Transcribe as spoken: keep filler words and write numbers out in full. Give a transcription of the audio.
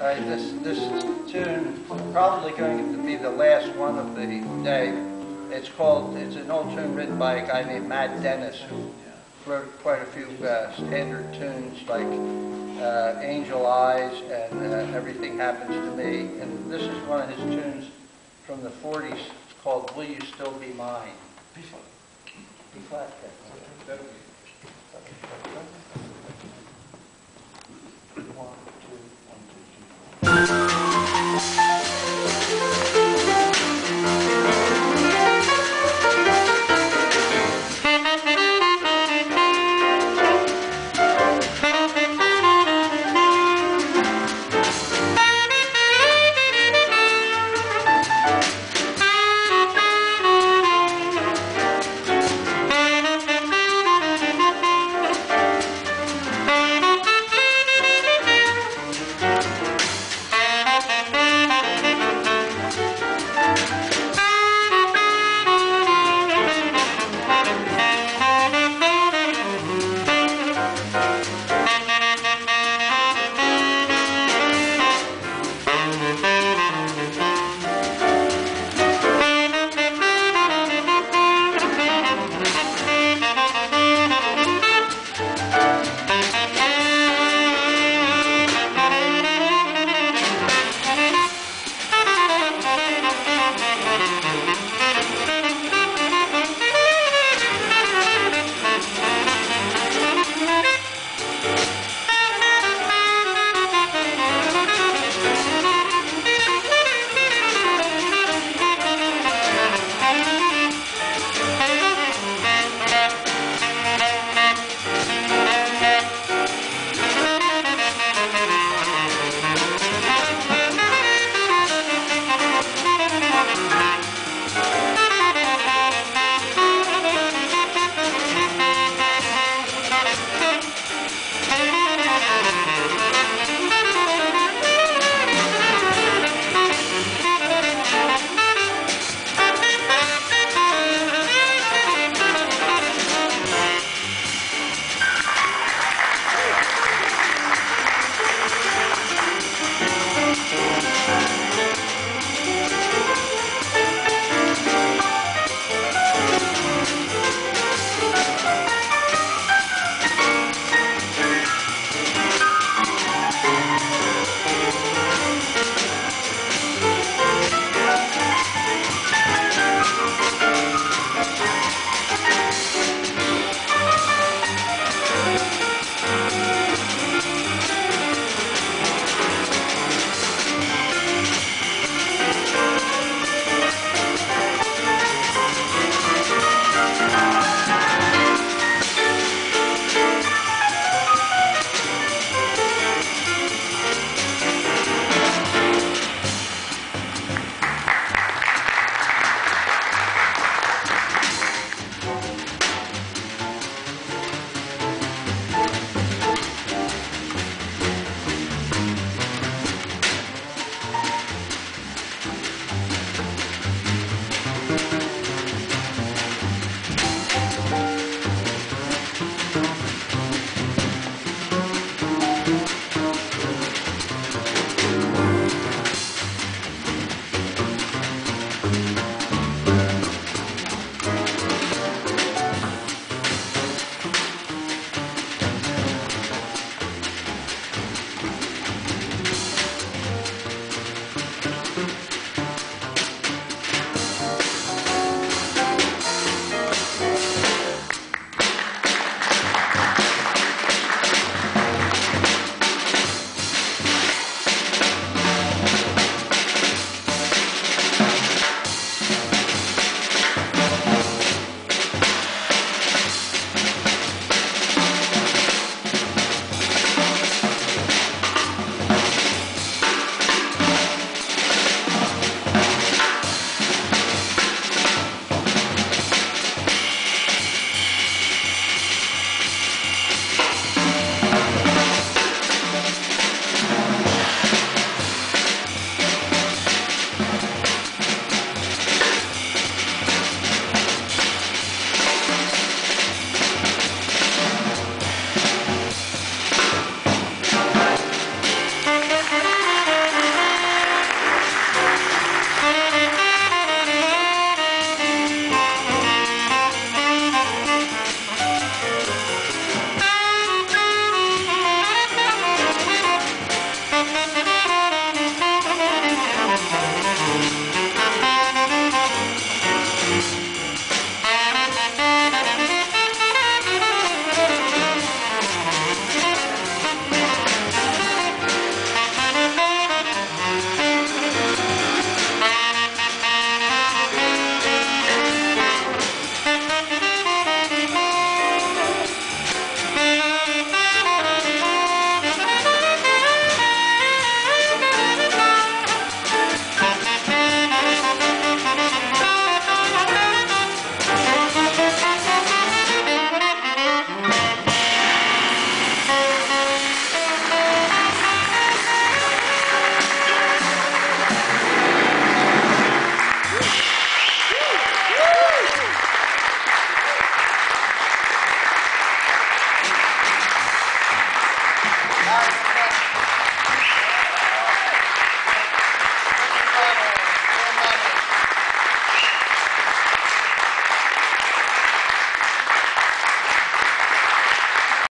right, this, this tune probably going to be the last one of the day. It's called, it's an old tune written by a guy named Matt Dennis, who wrote quite a few uh, standard tunes like uh, Angel Eyes and uh, Everything Happens to Me. And this is one of his tunes from the forties. It's called Will You Still Be Mine? B flat. B flat.